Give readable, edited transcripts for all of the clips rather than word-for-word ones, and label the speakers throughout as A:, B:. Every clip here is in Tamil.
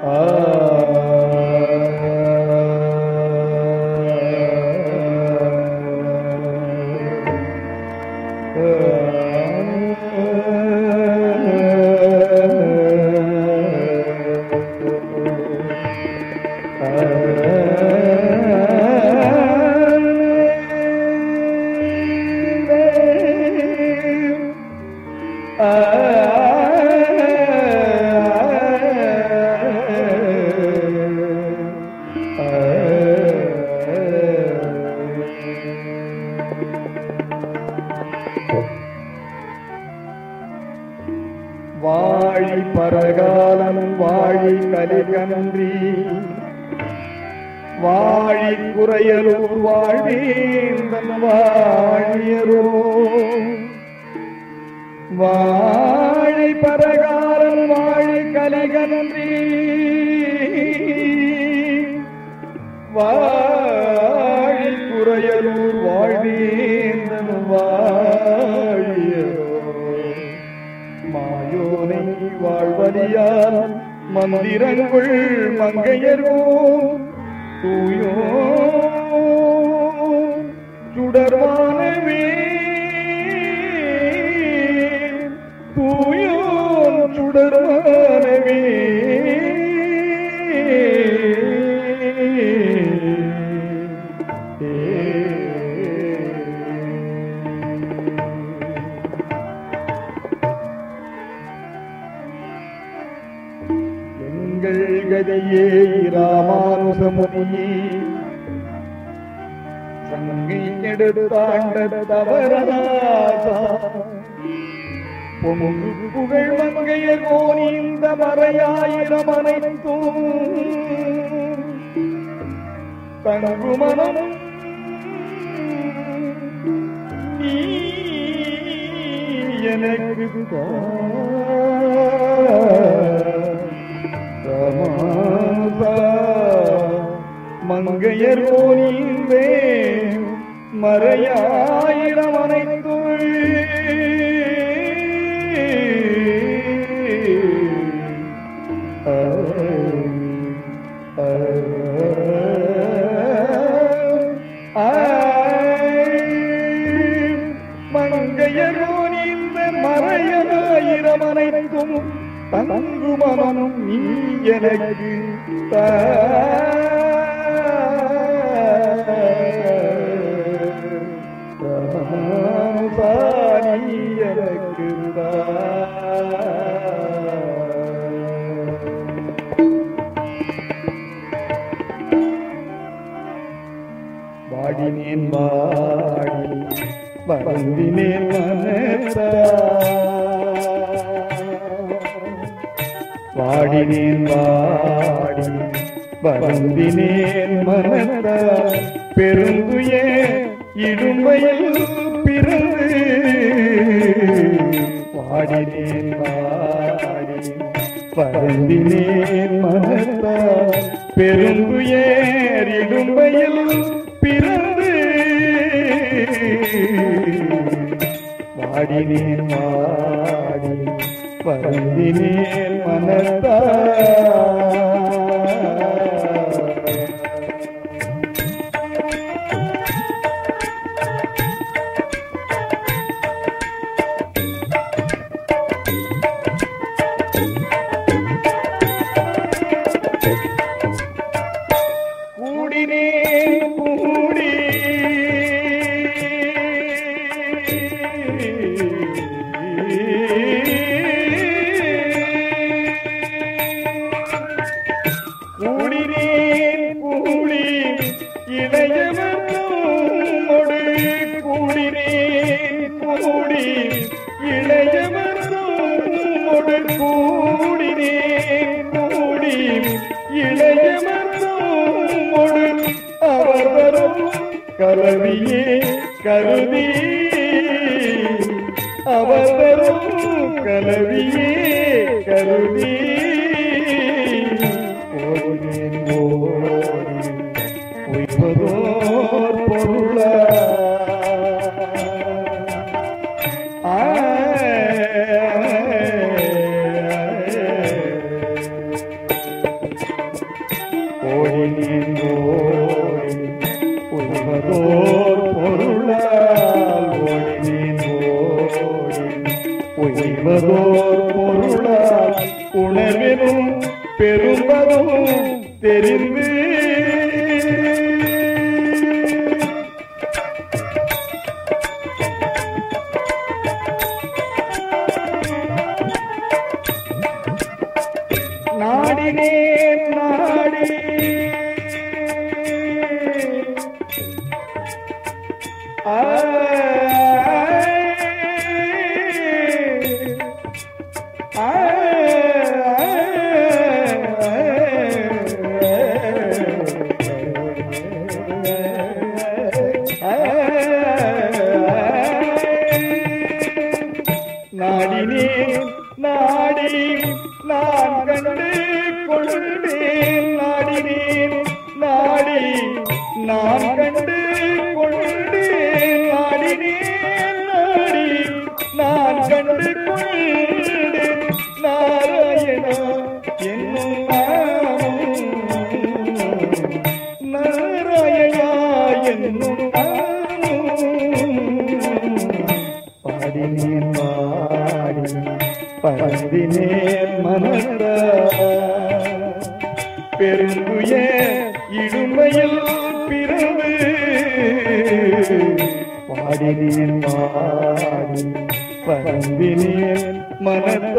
A: வாழி பரகாலம் வாழி கலிகன்றி வாழி குறையலூர் வாழ்வேந்தன் வாழியரோ வாழி பரகாலம் வாழி கலிகன்றி வாழி குறையலூர் வாழ்வேந்தன் வாழியரோ மாயோனை வாழ்வதியால் மந்திரங்கள் மங்கையரோ தூயோ சுடர்வானவே தூயோ சுடர்வானவே கதியே ராமானுசமுனியே சங்கை எடுத்தாண்ட தவறாசா பொங்கு புகழ் மங்கையர் கோனி இந்த மறையாயிரம் அனைத்தும் தங்குமனம் நீ எனக்கு மங்கையர் போனீந்தே மறையாயிரம் அனைத்துள் மங்கையர் போனீந்த மறையாயிரம் அனைத்தும் தங்குமனம் நீ எனக்கு எனக்கு வாடினேன் வாடி வருந்தினேன் மனதா வாடினேன் வாடி வருந்தினேன் மனதா பெருந்துயே இடும்பையில் பிறந்து வாடினேன் வாடி வருந்தினேன் மனதா பெருந்துயர் இடும்பையில் பிறந்து வாடினேன் வாடி வருந்தினேன் மனதா கருதியே கருதி அவரும் கலவியே கருதி ஓடினேன் ஓடி உய்வதோர் பொருளா உளதோர் பொருளால் உணர்வினும் பெரும்பதும் தெரிந்து நாடினேன் நாடி நாடினேன் நாடி நான் கண்டு கொண்டேன் நாடினேன் நாடி நான் கண்டு கொண்டேன் நாடினேன் நாடி நான் கண்டு கொண்டேன் நாராயணா என்னும் நாமம் நாராயணா என்னும் பாடினேன் பாடி பறந்தினேன் மனத பெருங்குய இடுமையில் பிறந்து பாடினேன் பாடி பறந்தினேன் மனத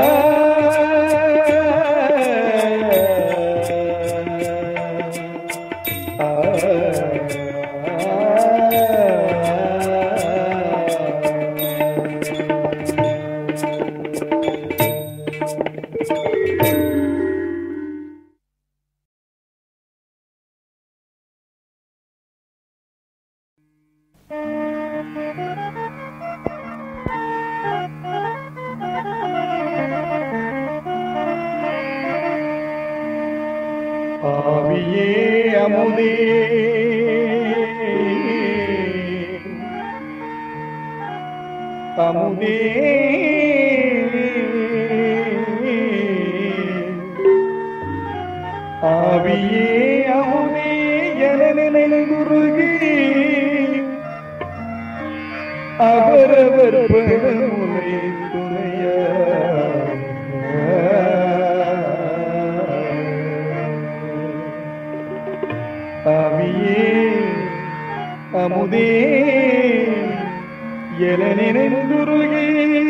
A: ஆவியே அமுதே அமுதே ஆவியே அமுதே என நினைகுருகி அவரவர் பரமுனை துணைய ஆவியே அமுதே என நினைந்துருகி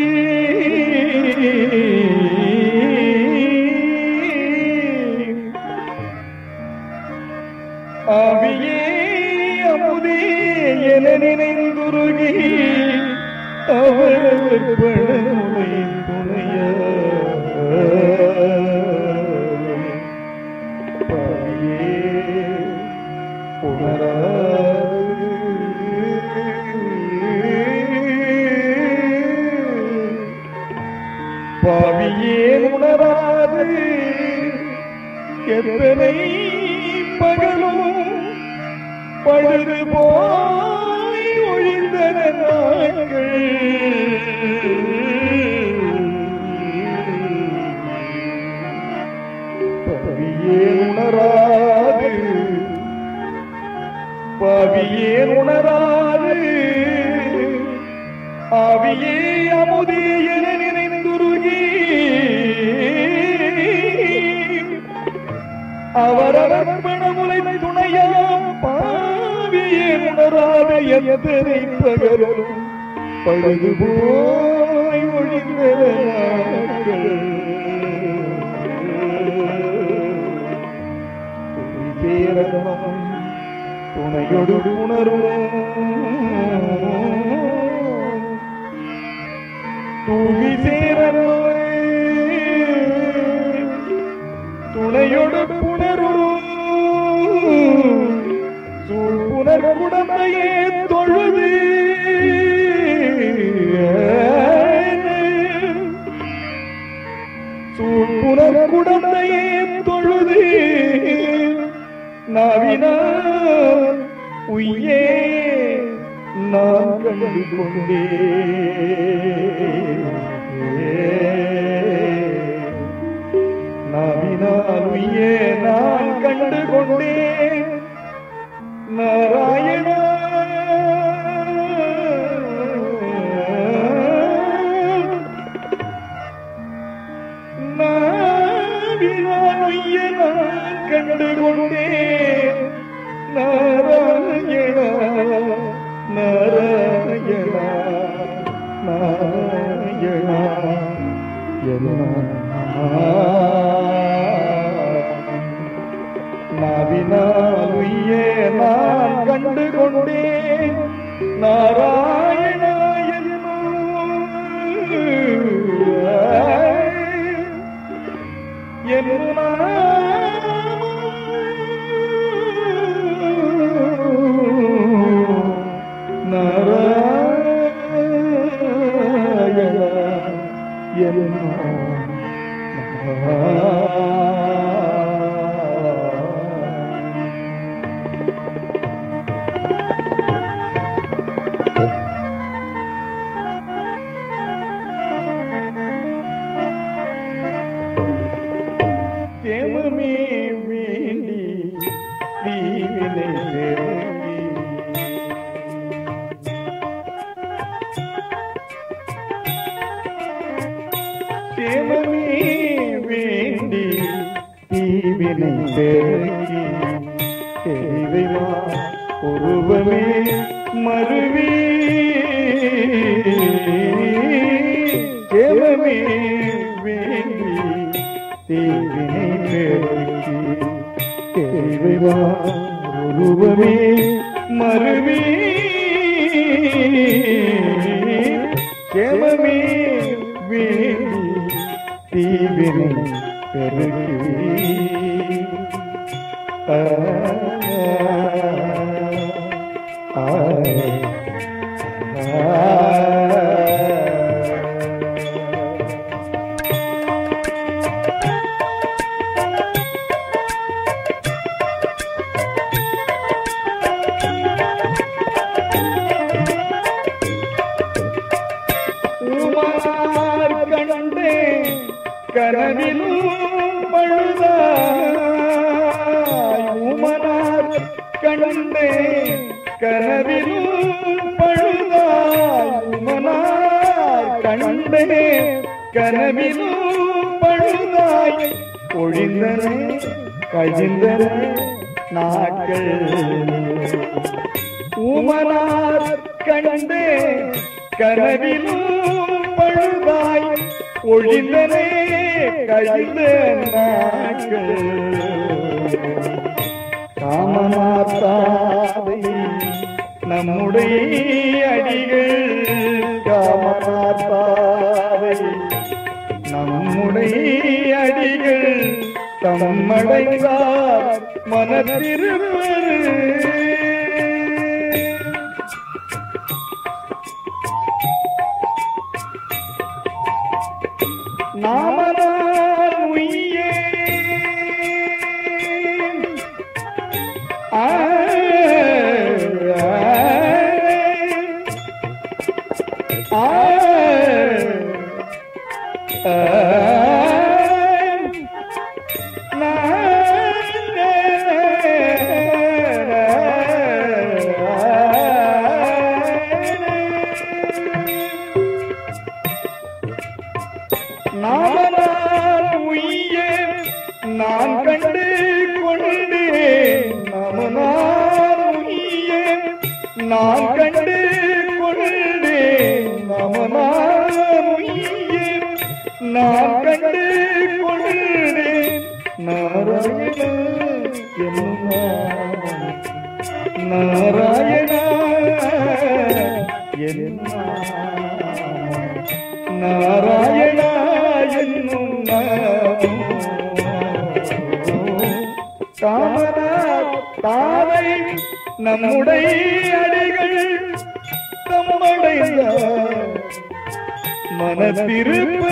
A: ஆவியே அமுதே என நினைந்துருகி அவரவர் பரமுனை துணைய பாவியே உணராது எத்தனை பகலும் பழுது போய் ஒழிந்தன நாட்கள் பாவியே உணராது பாவியே உணராது ஆவியே அமுதே என நினைந்துருகி அவரவர் பணமுலை துணையாம் பாவியே உணராது எத்தனை பகலும் பழுது போய் ஒழிந்த துணையொடு உணரும் தூவி சேர துணையொடு புணரும் சூழ்புணர் குடமையே தொழுது சூழ்புணர் குடமையே தொழுது நாவினார் உய்யே நான் கண்டு கொண்டே நாவினால் உய்யே நான் கண்டு கொண்டேன் நாராயணா நான் கண்டு கொண்டேன் நாராயணா நாராயணா நாராயணா நாவினால் உய்யே நான் கண்டு கொண்டேன் நாராயணா தேவமே வேண்டி தீவினை தேவங்கி தேவமே வேண்டி தீவினை தேவங்கி தேவைவா உருவமே மருவி தேவமே வேண்டி தீவினை பெருக்கி தேவைவா உருவமே மருவி தேவமே வேண்டி தீவினை பெருக்கி கண்டே கனவிலும் பழுதாய் உமனார் கண்டே கனவிலும் பழுதாய் உமனார் கண்டே கனவிலும் பழுதாய் ஒழிந்தனே கழிந்தனே நாட்கள் உமனார் கண்டே கனவிலும் பழுதாய் ஒழிந்தனே கழிந்த நாட்கள் காமமாத்தாவை நம்முடைய அடிகள் காமமாத்தாவை நம்முடைய அடிகள் தம்மடைந்தார் மனத்திருப்பரு நாமனார் உய்யே நாமனார் உய்யே நான் கண்டு கொண்டேன் நாமனார் உய்யே நான் கண்டு கொண்டேன் நாமனார் உய்யே நான் கண்டு கொண்டேன் நாராயணா என்னும் நாராயணா என்னும் நாராயணா என்னும் காமனார் தாவை நம்முடைய அடிகள் தம்மடைந்த மனத்திருப்ப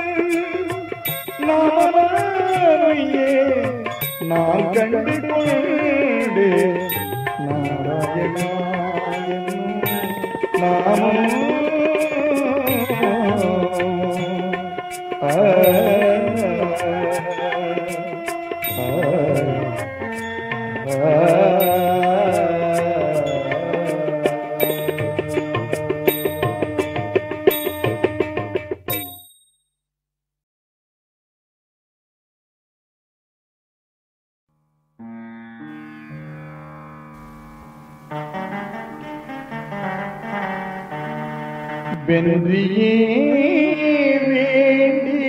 A: நாமனாரையே நான் கண்டு கொண்டு நாராயணா என்னும் நாமம் வென்றியே வேண்டி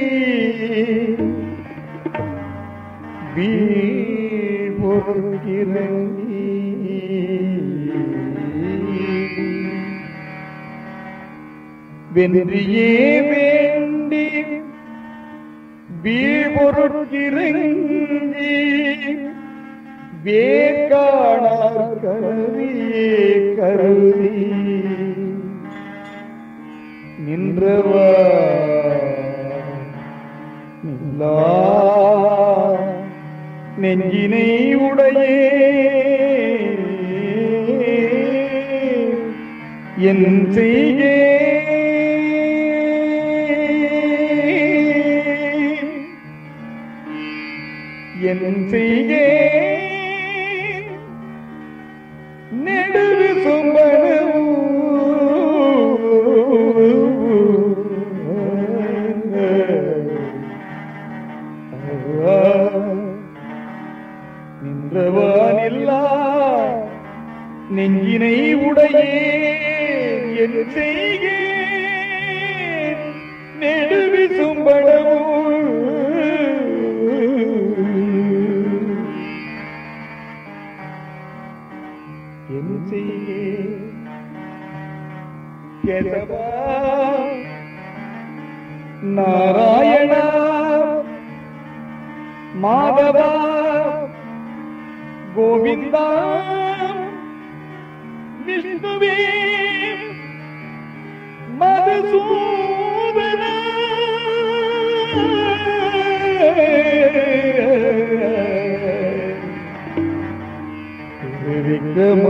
A: வீழ்பொருகிறங்கி வென்றியே வேண்டி வீழ்பொருகிறங்கி வேகாணார் கருதியே கருதி நின்றவா நில்லா நெஞ்சினை உடையே என் செய்கே என் செய்கே நெடுவு சொம்பனு நின்றவானில்லா நெஞ்சினை உடையே என் செய்கே நெடுவி சும்பனமோ என் செய்கே கேசவா நாராயணா மாதவா கோவிந்தா விஷ்ணுவே மதுசூதனா விக்ரமா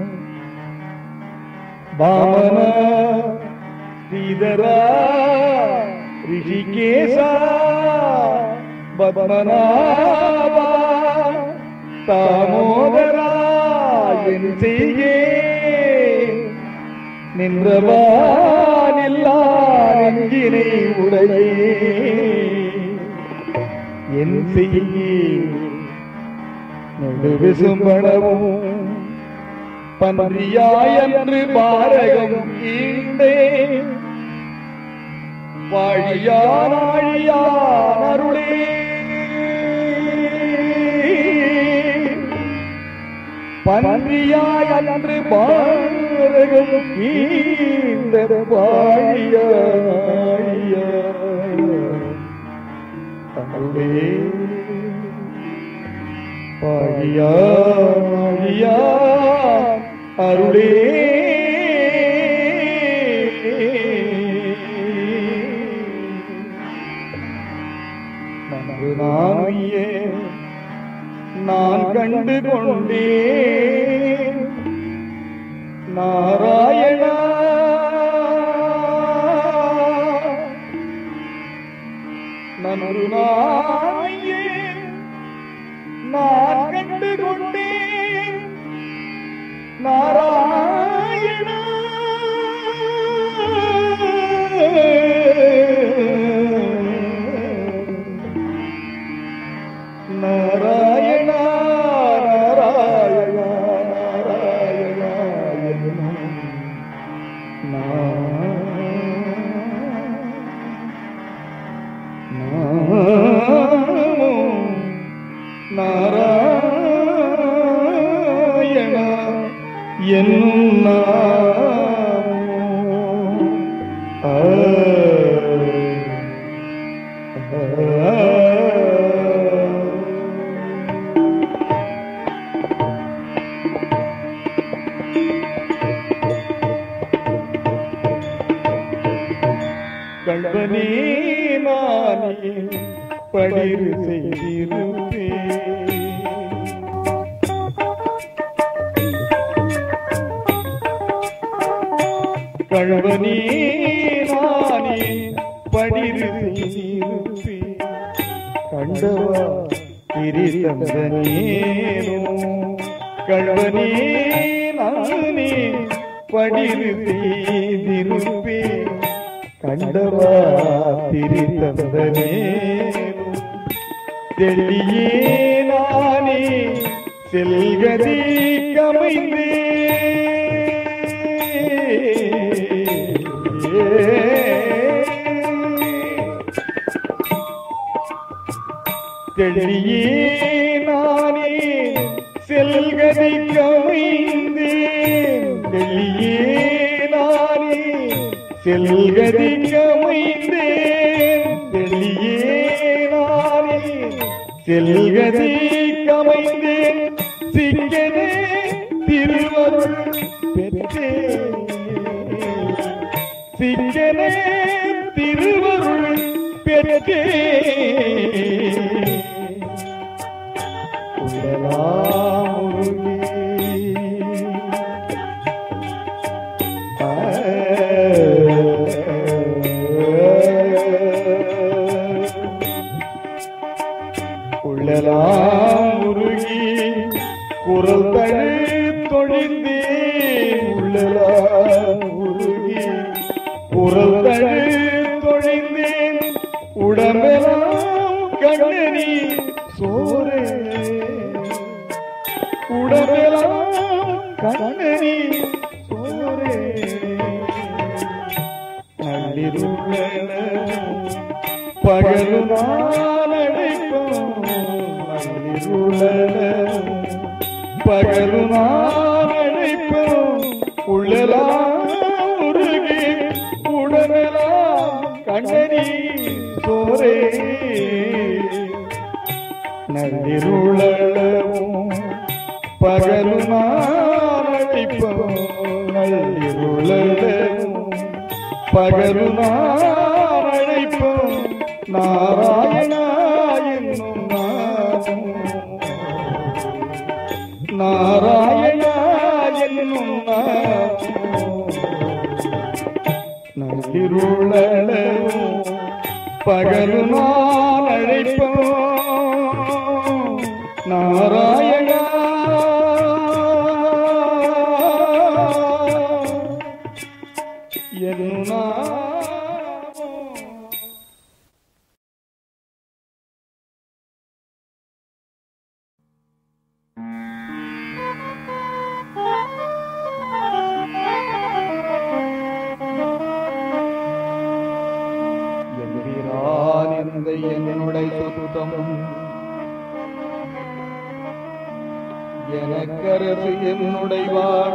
A: வாமனா ஸ்ரீதரா ரிஷிகேசா பத்மநாபா தாமோதரா என் செய்கே நின்றவானில்லா நெஞ்சினை உடையே என் செய்கே நடுவிசும்பனவும் பன்றியாயன்று பாரகம் ஈண்டே வாழியானாழியான் அருளே பன்றியாயன்று பாரகம் ஈண்ட வாழியானாழியான் அருளே வாழியானாழியான் அருளே நானியே நான் கண்டு கொண்டேன் நாராயணா நன்று நானியே நான் கண்டு கொண்டேன் நாராயணா நாராயணா நாராயணா நாராயணா என்னும் கல்வனே நானே படிரு செய்திருப்பேன் கல்வனே நானே படிரு செய்திருப்பேன் கண்டவா திரிதந்தனேனோ கல்வனே நானே படிரு செய்திருப்பேன் கண்டவா திரிதந்தனே தெளியே நானே செல்கதி கமைந்தே தெளியே நானே செல்கதி கமைந்தேன், தெளியே நானே செல்கதி கமைந்தேன், தெளியே நானே செல்கதி கமைந்தேன், சிங்கனே திருவருள் பெற்றேன், சிங்கனே திருவருள் பெற்றேன். உள்ளலாம் உருகி குரல் தழு தொழிந்தேன், உள்ளலாம் உருகி குரல் தழு தொழிந்தேன், உடம்பெல்லாம் கண்ணனி சோரே, உடம்பெல்லாம் கண்ணனி சோரே. நள்ளிருள பகலும் நான் அழைப்போம், நள்ளிருள பகலும் நான் அழைப்போம், உள்ளலாம் உருகி உடனெல்லாம் கண்ணனி சோரே. நள்ளிருளவும் பகலும் நான் அழைப்போம், நள்ளிருளவும் பகலும் நான் அழைப்போம், நாராயணா என்னும் நாமம், நாராயணா என்னும் நாமம். நள்ளிருளவும் பகலும் நான் அழைப்போம், நாராயணா என்னும் நாமம். என்னுடைய சுத்தம் எனக்கரசு என்னுடைய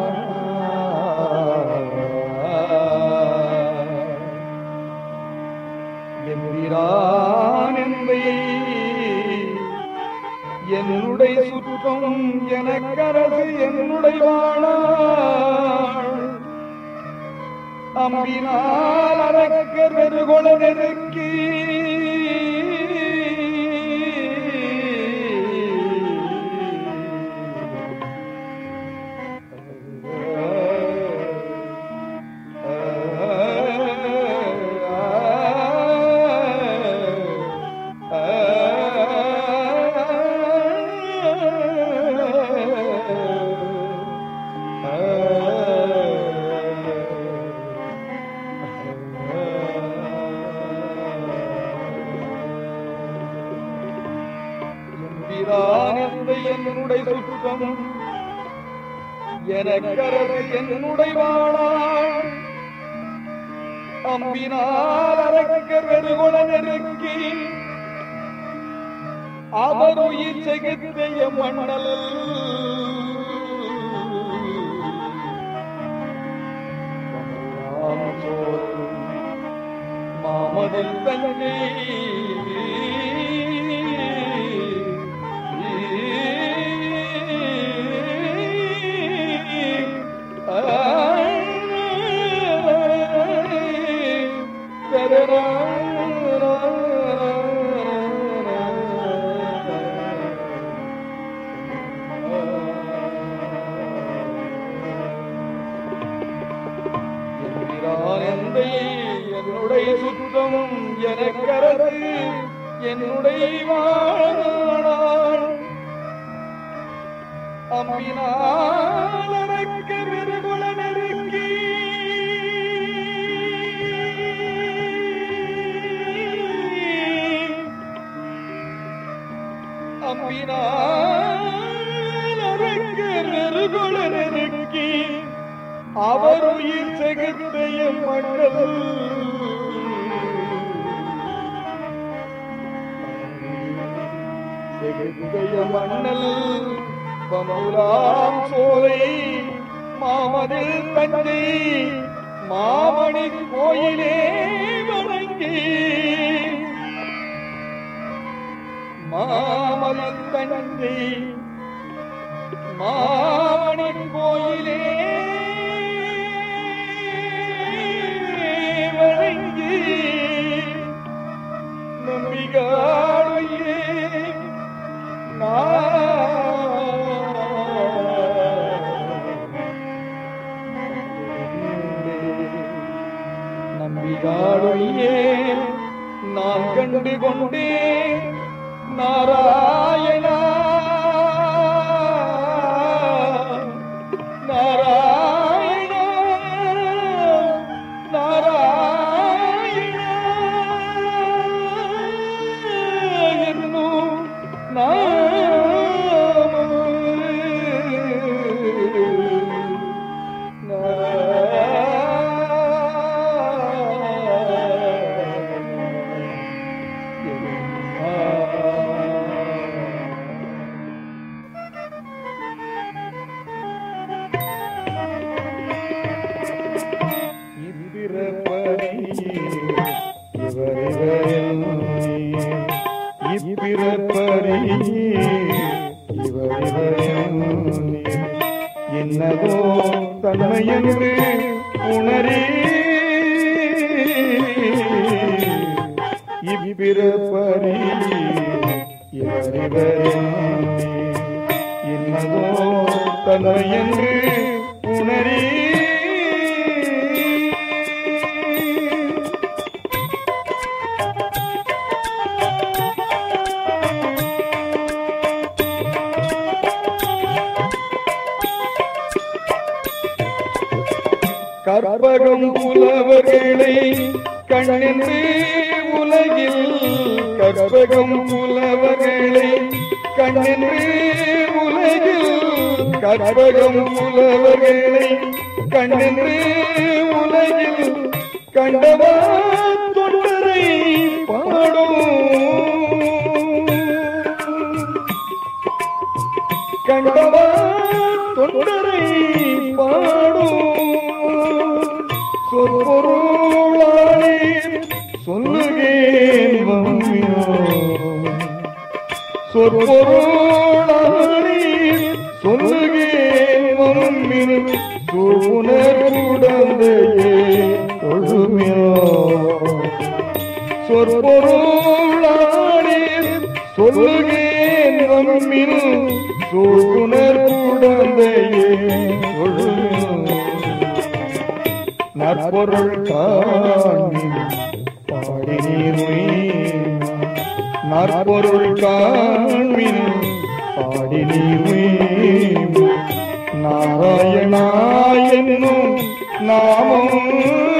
A: எம்பிரான் என்னுடைய சுத்தம் எனக்கரசு என்னுடைய அம்பினால் அரக்கர் வெறுகொள நெருக்கி என்னுடைய சுத்தம் எனக்கரசு என்னுடைய வாழாள் அம்பினால் அரக்கர் வெறுகொள நெருக்கி அவர் உயிர் செகுத்தைய மண்ணல் மாமதில் தங்கை என்னுடைய சுத்தமும் எனக்கரசு என்னுடைய வாழாள் அம்பினால் அரக்கர் வெறுகொள நெருக்கி அம்பினால் அரக்கர் வெறுகொள நெருக்கி அவர் உயிர் செகுத்தைய மண்டல் மண்ணல் பமுலாம் சோலை மாமதில் தஞ்சை மாமணி கோயிலே வணங்கி மாமதில் தஞ்சை மாமணி கோயிலே வணங்கி நம்பிக்கையே நம்பிக்கையே நான் கண்டு கொண்டேன் நாராயணா நாராயணா நாராயணா என்னும் என்னதோ தன்மையென்று உணரே இப்பிறப்பரி என்னதோ தன்மையென்று உணரே கற்பகம் புலவர்களை கண்ணென்று உலகில் கற்பகம் புலவர்களை கண்ணென்று உலகில் கற்பகம் புலவர்களை கண்ணென்று உலகில் கண்டவா தொண்டரை பாடும் கண்டவா தொண்டரை பாடும் சொற்பொருளானே சொல்லுகேன் சொற்பொருளானே சொல்லுகேன் சூணர்குடந்தையே தொழுமியோ சொற்பொருளானே சொல்லுகேன் சூணர்குடந்தையே தொழுமியோ நற்பொருள் காண்மின் பாடி நீர் நற்பொருள் காண்மின் பாடி நீர் நாராயணா என்னும் நாமம்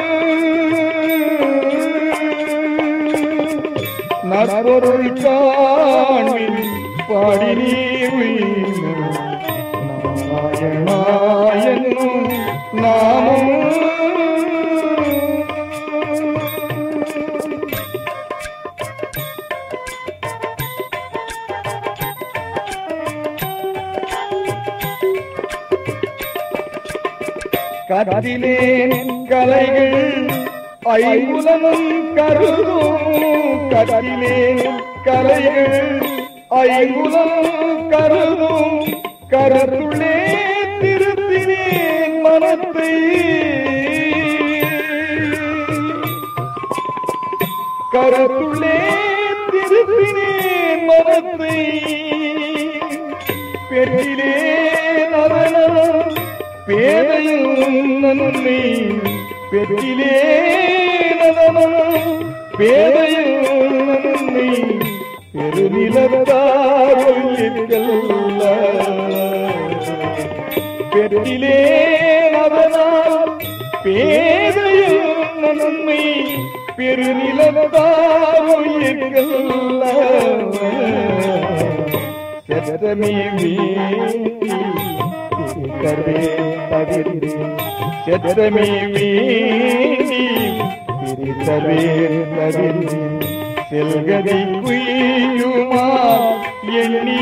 A: நற்பொருள் காண்மின் பாடி நீர் நாராயணா என்னும் நாமம் கற்றிலேன் கலைகள் ஐம்புலனும் கருதும் கற்றிலேன் கலைகள் ஐம்புலனும் கருதும் கருத்துள்ளே திருத்தினேன் மனத்தை கருத்துள்ளே திருத்தினேன் மனத்தை பெற்றிலே நரனம் பேதையும் நன்மை பெற்றிலே நரனம் பேதையும் நன்மை பெருநிலத்தாருயிர்கள் பெற்றிலே நரனால் பேதையும் நன்மை பெருநிலத்தாருயிர்கள் சதமே கர்வே தவிரே சதமே கர்வே தவிரே செல்கதி குய்யுமா எண்ணி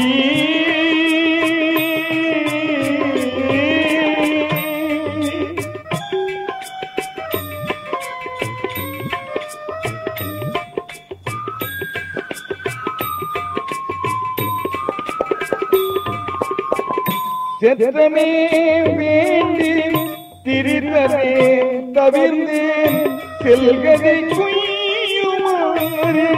A: செத்தமே வேண்டி திரித்தமே தவிர்ந்தேன் செல்கதை குய்யுமாறி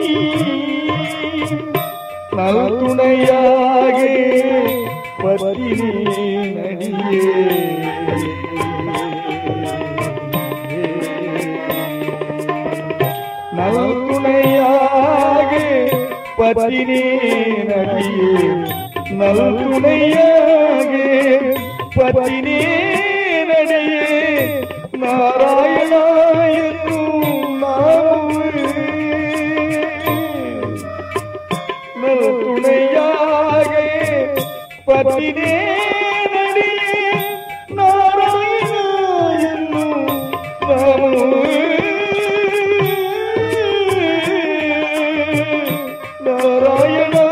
A: நல் துணையாக பத்தினே நடியே நல் துணையாக பத்தினே நடியே நல் துணையாக பத்தினே நடியே நாராயணா என்னும் நாமமே நல் துணையாக பத்தினே நடியே நாராயணா என்னும் நாமமே நாராயணா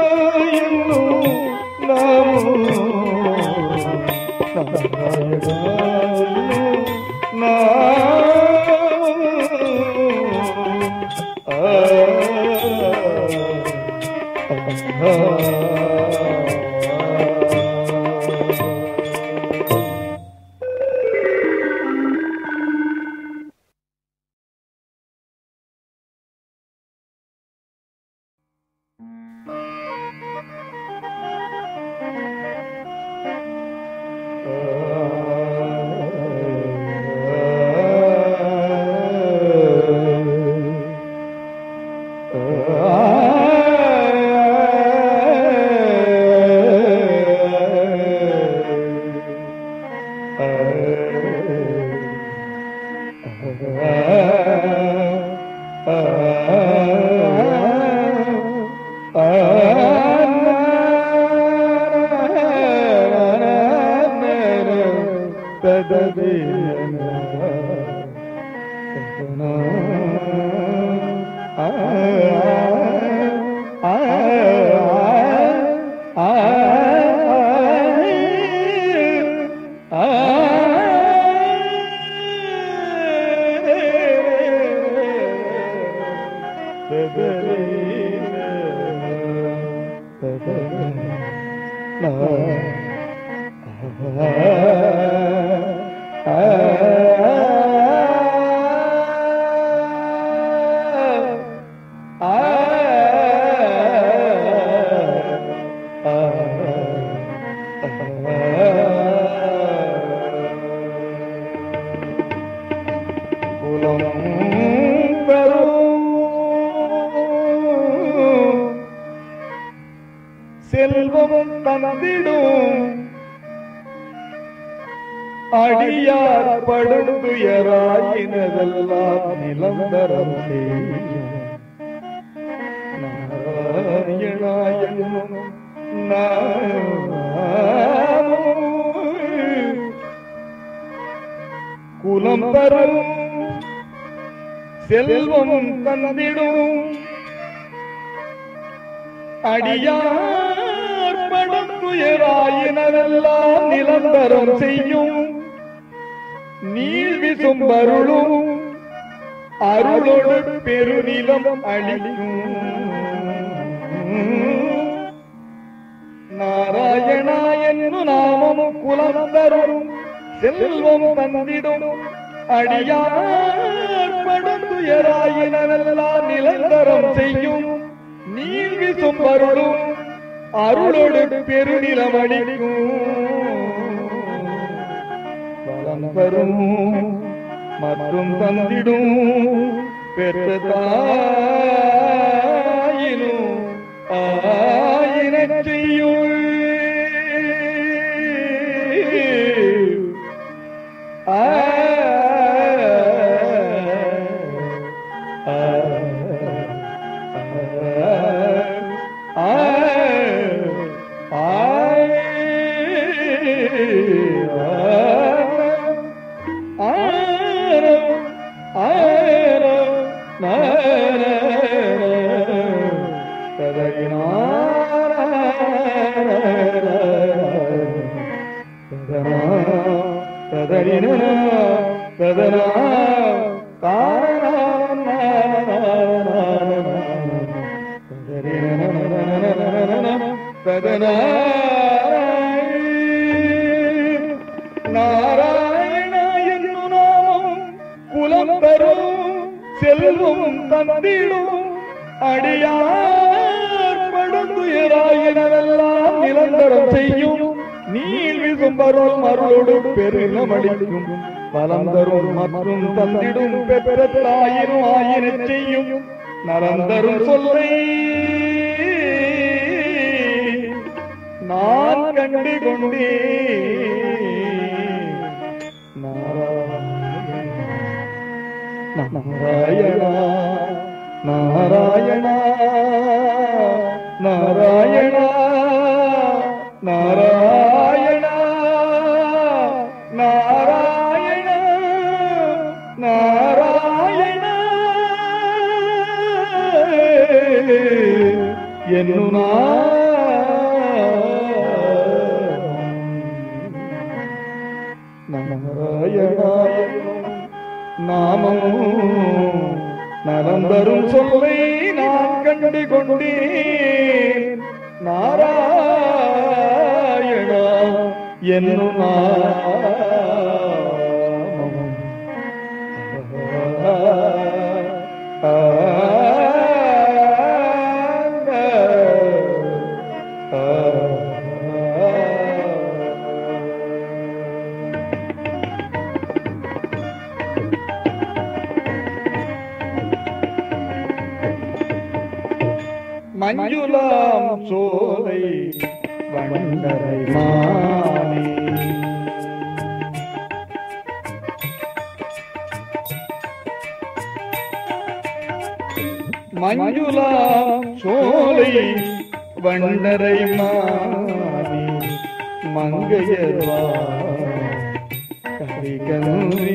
A: செல்வமும் தந்திடும் அடியார் படுந்துயராயினதெல்லாம் நிலந்தரம் செய்யும் நாராயணாயனும் குலம் தரும் செல்வமும் தந்திடும் அடியார் படுந்துயராயினதெல்லாம் நிலந்தரம் செய்யும் நீள் விசும் அருளும் அருளோடு பெருநிலம் அளிக்கும் நாராயணா என்னும் நாமமும் குலம் தரும் செல்வம் தந்திடும் அடியார் படுந்துயராயினதெல்லாம் நிலந்தரம் செய்யும் நீள் விசும் அருளும் அருளோடு பெருநிலம் அளிக்கும் பலம் தரும் மற்றும் தந்திடும் பெற்ற தாயினும் ஆயினச் செய்யும் நாராயண என்னும் நாமம் குலம் தரும் செல்வம் தந்திடும் அடியார் படுந்துயராயினவெல்லாம் நிரந்தரம் செய்யும் நீள் விசும்பரும் அருளோடு பெருகமளிக்கும் பலம் தரும் மற்றும் தந்திடும் பெற்றதாயினும் ஆயின செய்யும் நரந்தரும் சொல்லை நான் கண்டு கொண்டே நாராயணா நாராயணா நாராயணா நாராயணா நாராயணா நாராயணா என்னும் நாராயணா நாமம் நரந்தரும் சொல்லை நான் கண்டு கொண்டேன் நாராயணா என்னும் மஞ்சுளாம் சோலை வண்டரை மானே மஞ்சுளாம் சோலை வண்டரை மானே மங்கையர்வா கரிகனூரி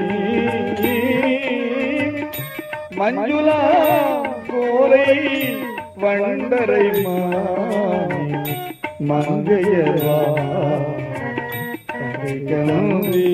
A: மஞ்சுளாம் சோலை வண்டரை மானே மங்கையர்வா கரிகனூரி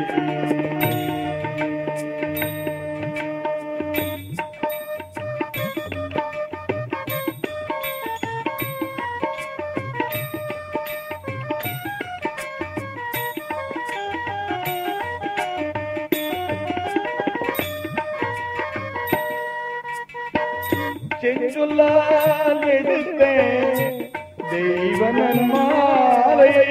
A: செஞ்சுள்ளால் எடுத்த தெய்வனன் மாலையை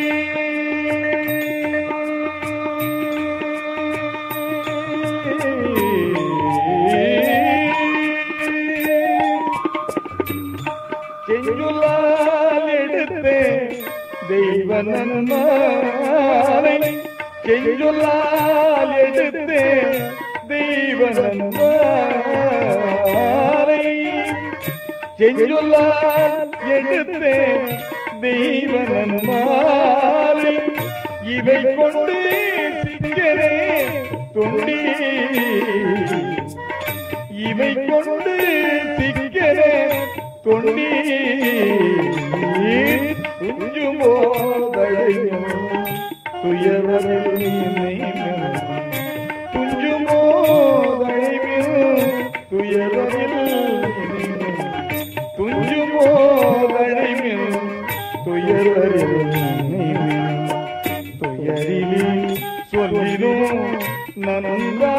A: செஞ்சுள்ளால் எடுத்த தெய்வனன் மாலை செஞ்சுள்ளால் எடுத்த தெய்வனன் செஞ்சுள்ளால் எடுத்த தெய்வனன் மாலை இவை கொண்டு சிக்கரே தொண்டி இவை கொண்டு சிக்கரே தொண்டி துஞ்சுமோதையும் துயரவில் துஞ்சுமோதையும் துயரவில் துஞ்சுமோதையும் துயரவில் துயரிலே சொல்லிடும் நனந்தா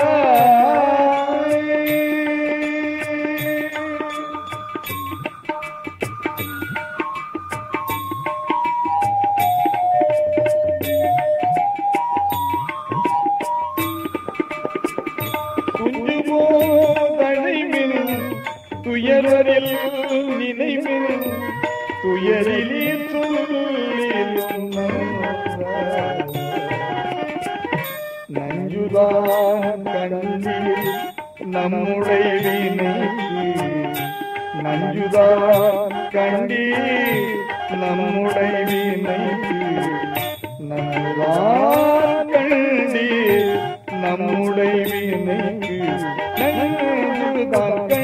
A: துயரில் நினைவில் துயரிலே சொல்லிடும் நஞ்சுதான் கண்ணில் நம்முடைய வினைக்கு நஞ்சுதான் கண்ணில் நம்முடைய வினைக்கு நஞ்சுதான் கண்ணில் நம்முடைய வினைக்கு நஞ்சுதான்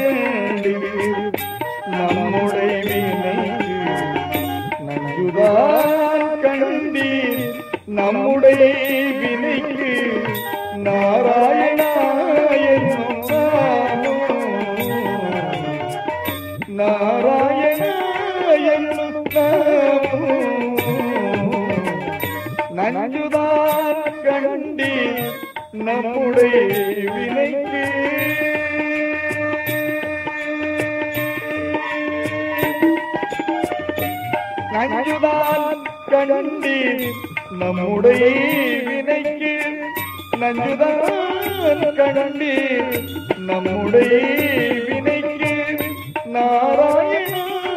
A: நம்முடைய வினைக்கு நஞ்சுதான் கண்டீர் நம்முடைய வினைக்கு நாராயணா என்னும் நாராயணா என்னும் நஞ்சுதான் கண்டி நம்முடைய வினைக்கு நஞ்சுதான் கண்டி நம்முடைய வினைக்கு நஞ்சுதான் கண்டி நம்முடைய வினைக்கு நாராயண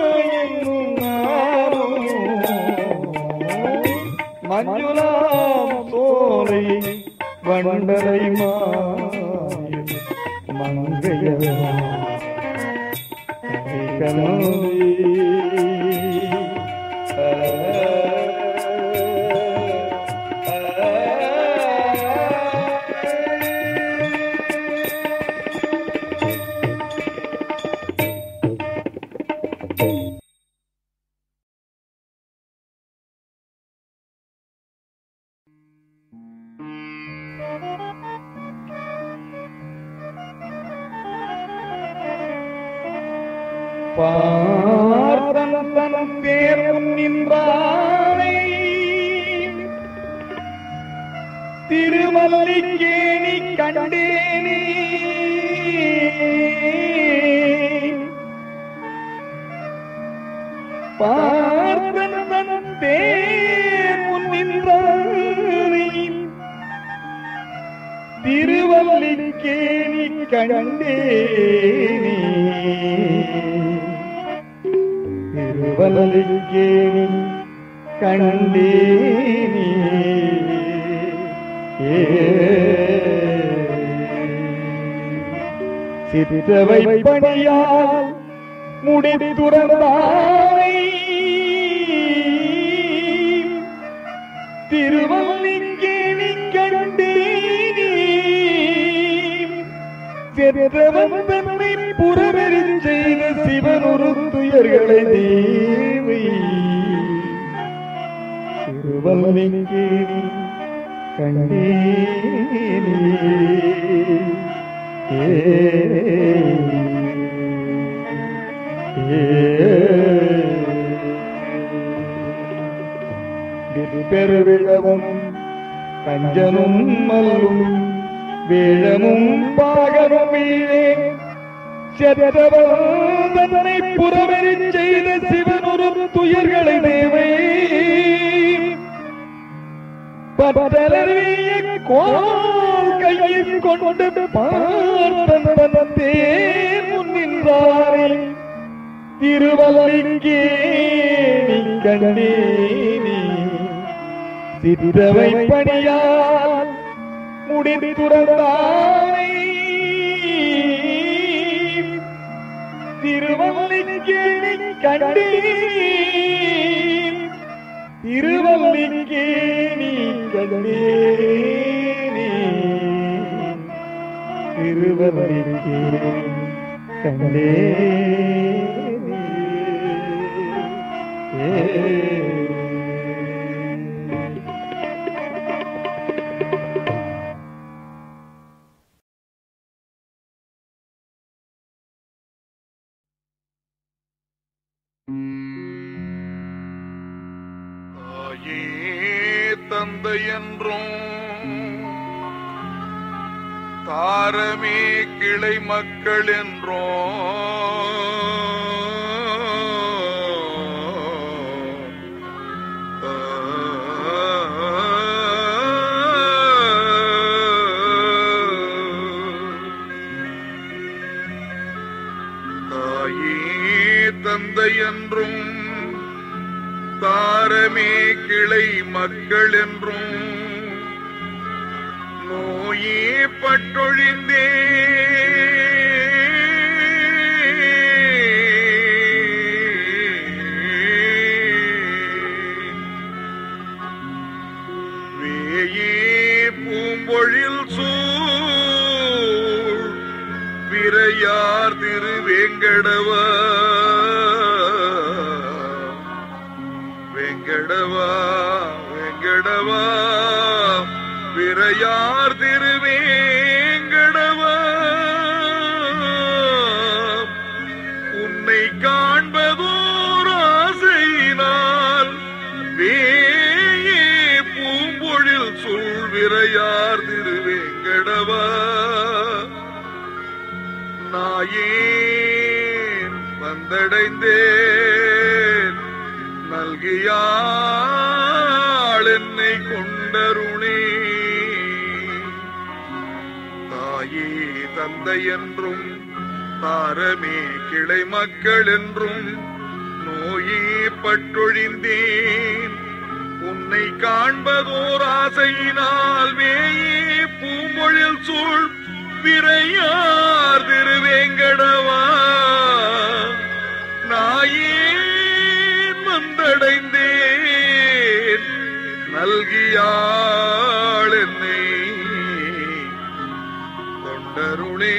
A: மஞ்சுளாம் சோலை வண்டரை மங்கையவா பார்த்தன் பேரும் நின்றானை திருவல்லிக்கேணி கண்டேனே பார்த்தன் பேரும் நின்றானை திருவல்லிக்கேணி கண்டேனே திருவல்லிக்கேணி கண்டேனே சிற்றவை பணியால் முடி துறந்தாய் திருவல்லிக்கேணி கண்டேனே சென்றவன் தன்னை புறவெறி செய்த சிவன் ஒரு துயர்களை தேவை திருவல்லிக்கேணி கண்டேனே பெருவிழவும் கஞ்சனும் மல்லும் வேழமும் பாகனும் வீழே தன்னை புறவெறி செய்த சிவன் ஒரு துயர்களை தேவை பட்டலறிய கோல் கையில் கொண்டு பார்த்தே முன்னின்றாரே திருவல்லிக்கேணி கண்டேனே சிற்றவை பணியால் முடி துறந்தானை திருவல்லிக்கேணி கண்டேனே திருவல்லிக்கேணி கண்டேனே திருவல்லிக்கேணி கண்டேனே
B: தந்தை என்றும் தாரமே கிளை மக்கள் என்றும் தாயே தந்தை என்றும் தாரமே கிளை மக்கள் என்றும் நோயே பட்டொழிந்தே வேயே பூம்பொழில் சூழ் விரையார் திருவேங்கடவா வெங்கடவா வெங்கடவா விரையார் திருவேங்கடவா உன்னை காண்பதோர் ஆசையினால் வந்தடைந்தேன் நல்கியாள் என்னை கொண்டருணே. தாயே தந்தை என்றும் தாரமே கிளை மக்கள் என்றும் நோயே பட்டொழிந்தேன் உன்னை காண்பதோர் ஆசையினால் வேயே பூம்பொழில் சூழ் விரையார் திருவேங்கடவா நாயேன் வந்தடைந்தேன் நல்கியாள் என்னை கொண்டருளே.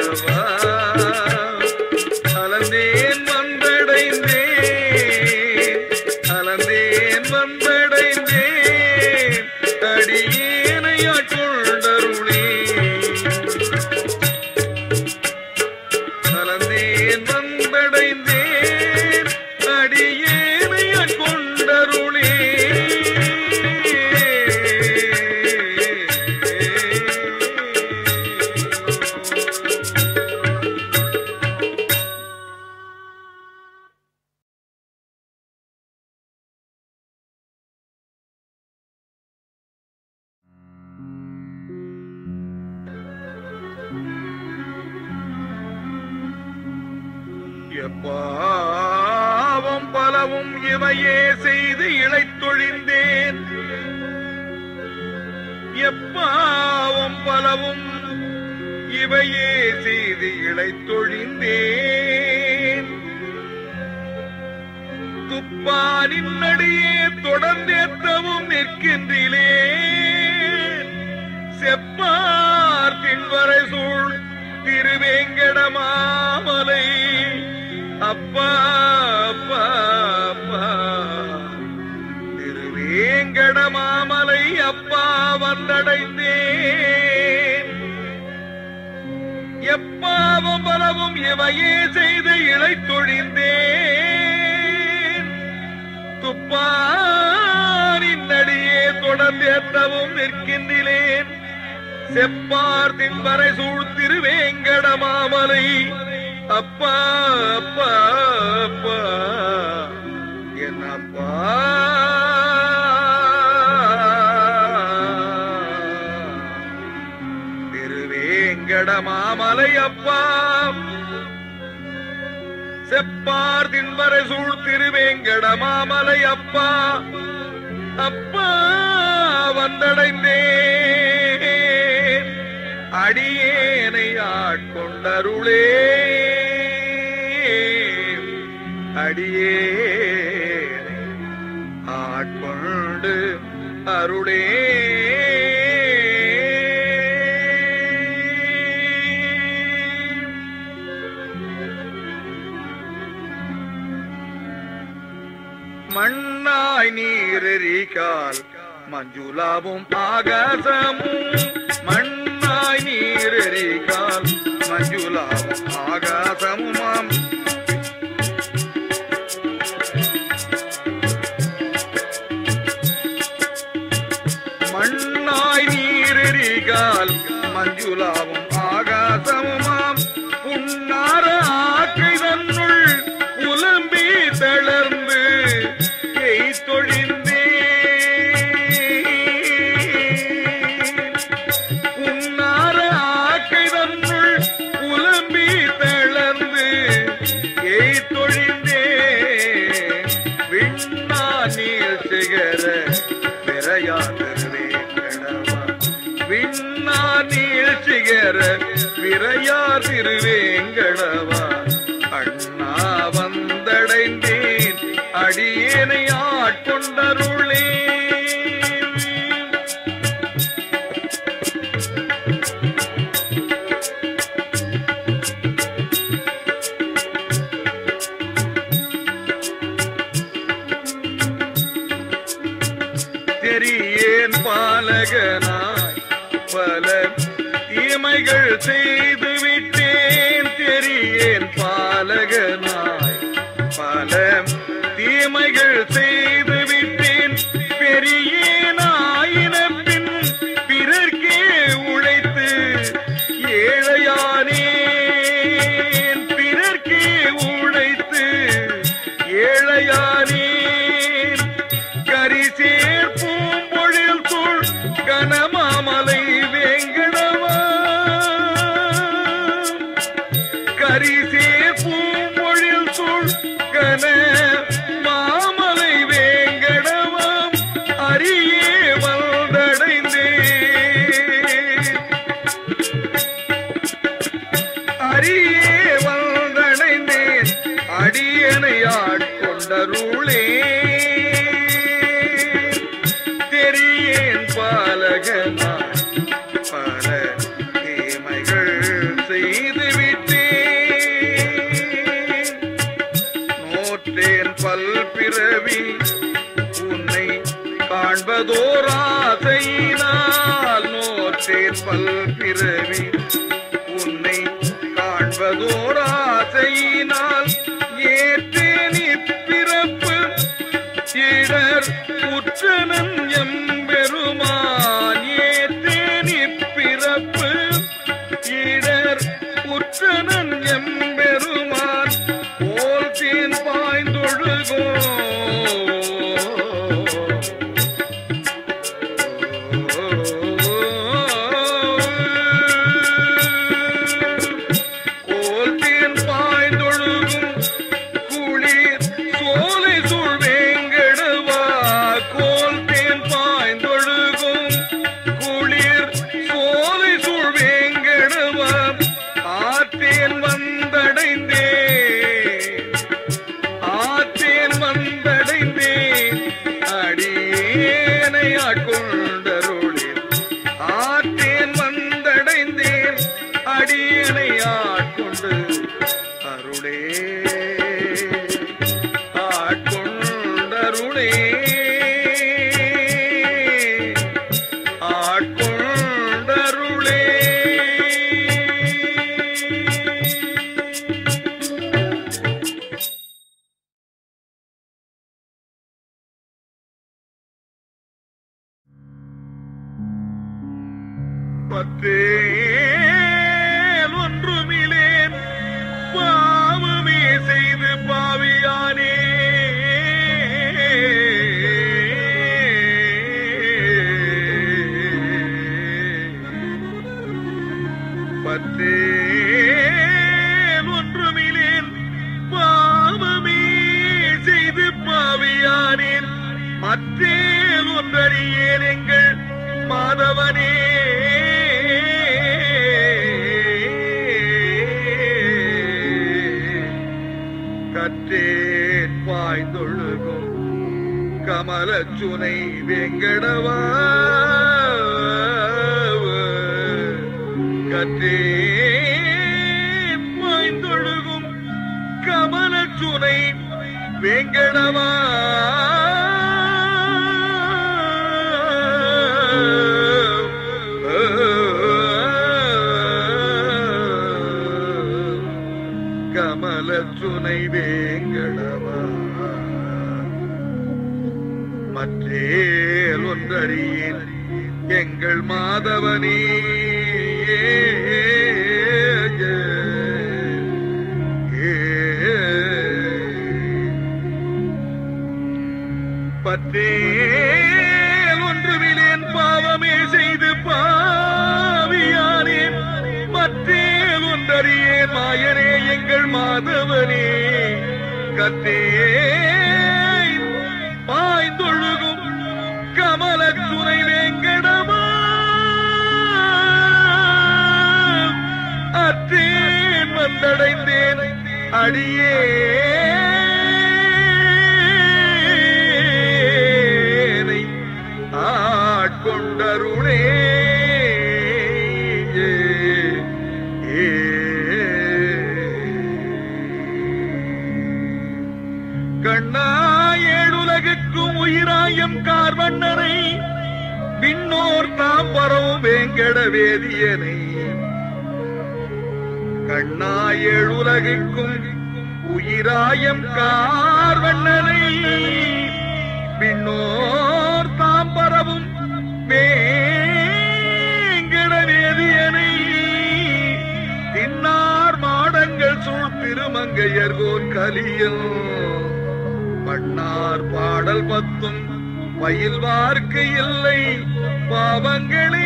A: அலந்தேன் வந்தடைந்தேன்
B: கொண்டருளே எப்பாவம் பலவும் இவையே செய்து இளைத்தொழிந்தேன் எப்பாவம் பலவும் இவையே செய்து இளைத்தொழிந்தேன் துப்பானின் அடியே தொடர்ந்தேத்தவும் நிற்கின்றேன் செப்பார் தின்வரை சூழ் திருவேங்கடமாமலை அப்பா அப்பா அப்பா திருவேங்கடமாமலை அப்பா வந்தடைந்தேன் எப்பாவும் பலவும் இவையே செய்து இளைத்தொழிந்தேன் துப்பாரின் அடியே தொடர்ந்தேத்தவும் நிற்கின்றேன் செப்பார் தின்வரை சூழ் திருவேங்கடமாமலை அப்பா அப்பா அப்பா என்னப்பா திருவேங்கடமாமலை அப்பா செப்பார் தின்வரை சூழ் திருவேங்கடமாமலை அப்பா அப்பா வந்தடைந்தேன் அடியேனை ஆட்கொண்டருளே அடியேனை ஆட்கொண்டு அருளே மண்ணாய் நீரெறிகால் மஞ்சுளாவும் ஆகாசமும் மண்ணாய் நீரெறிகால் மஞ்சுளாவும் ஆகாசமுமாம் மண்ணாய் நீரெறிகால் மஞ்சுளாவும் ஆகாசமுமாம் புன்னார ஆக்கை தன்னுள் புலம்பி தளர்ந்து தொழிந்தே உன்னார ஆக்கை தன்னுள் புலம்பி தளர்ந்து தொழிந்தே விண்ணா நீர் சிகர விரையாதே கடவா விண்ணா நீர் சிகர விரையார் திருவேங்கடவா அண்ணா வந்தடைந்தேன் அடியேனை ஆட்கொண்டருளே தெரியேன் பாலகனாய் பல தீமைகள் செய்து விட்டேன் தெரியேன் பாலகனாய் பல தீமைகள் செய்து விட்டேன் பெரியேனாயின பின் பிறர்க்கே உழைத்து ஏழையானேன் பிறர்க்கே உழைத்து ஏழையானேன் கரிசேர் பூம்பொழில் சூழ் கனமாமலை வேங்கடவா கரிசேர் பூம்பொழில் சூழ் கன மாமலை வேங்கடவாம் அரியே வந்தடைந்தேன் அரியே வந்தடைந்தேன் அடியனை ஆட்கொண்டருளே தெரியேன் பாலகனாய் பல தீமைகள் செய்து விட்டேன் நோற்றேன் பல்பிறவி உன்னை காண்பதோர் ஆசையினால் நோற்றேன் பல்பிறவி உன்னை காண்பதோர் ஆசையினால் ஏற்றேன் இப்பிறப்பு இடர் உற்றனன் எம்பெருமான் ஏற்றேனி பிறப்பு இடர் உற்றனன் எம்பெருமான் போல் தேன் பாய்ந்தொழுகோ பத்தேல் ஒன்றுமிலேன் பாவமே செய்து பாவியானே பத்தேல் ஒன்றுமிலேன் பாவமே செய்து பாவியானேன் மற்றேல் ஒன்றறியேன் எங்கள் மாதவனே கற்றேன் பாய்ந்தொழுகும் கமலச்சுனை வெங்கடவா கற்றேன் பாய்ந்தொழுகும் கமலச்சுனை வெங்கடவா கமலச்சுனை வேங்கடவா மற்றேல் ஒன்றறியேன் எங்கள் மாதவனே பற்றேல் ஒன்றுமிலேன் பாவமே செய்து பாவியானேன் மற்றேல் ஒன்றறியேன் மாயனே எங்கள் மாதவனே கற்றேன் பாய்ந்தொழுகும் கமலச்சுனை வேங்கடமா அற்றேன் வந்தடைந்தேன் அடியேனை ஆட்கொண்டருளே கண்ணா ஏழுலகுக்கும் உயிராயம் கார்வண்ணனை விண்ணோர் தாம்பரம் வேங்கட வேதியனை கண்ணா ஏழுலகுக்கும் உயிராயம் கார்வண்ணனை விண்ணோர் தாம்பரவும் வேங்கட வேதியனை தின்னார் மாடங்கள் சூழ் திருமங்கையர்கோன் கலியல் பண்ணார் பாடல் பத்தும் பயில்வார்க்கு இல்லை பாவங்களே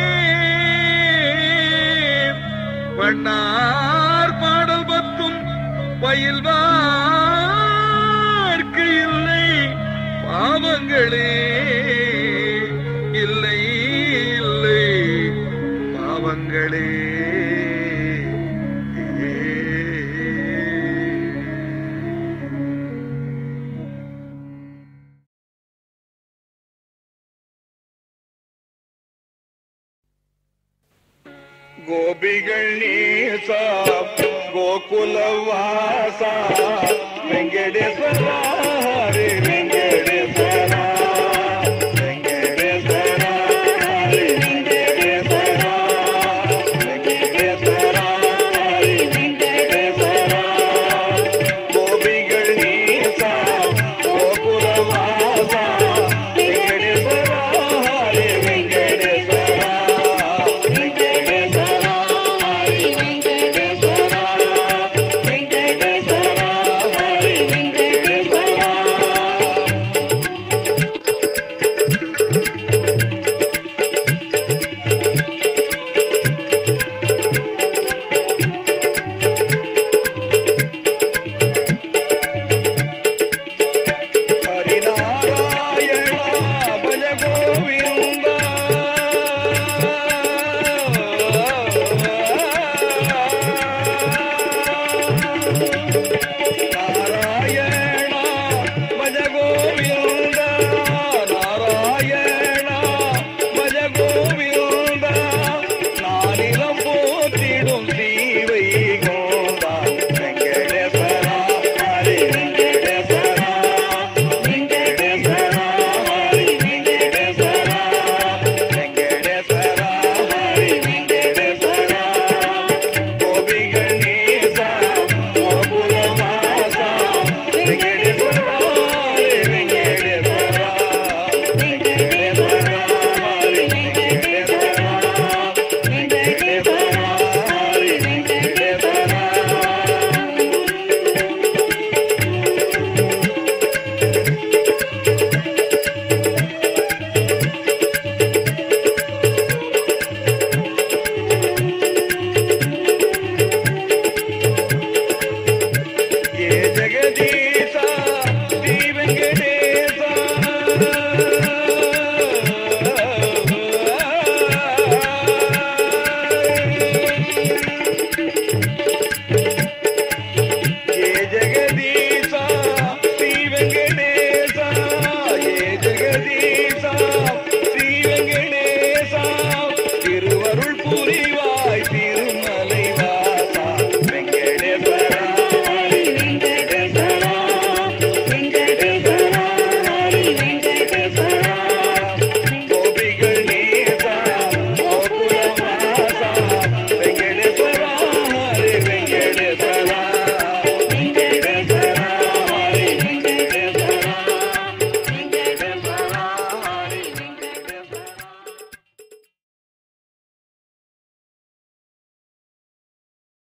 B: பண்ணார் பாடல் பத்தும் பயில்வார்க்கு இல்லை பாவங்களே இல்லை இல்லை பாவங்களே கோபிகள் நேசா கோகுலவாசா வெங்கடேஸ்வரா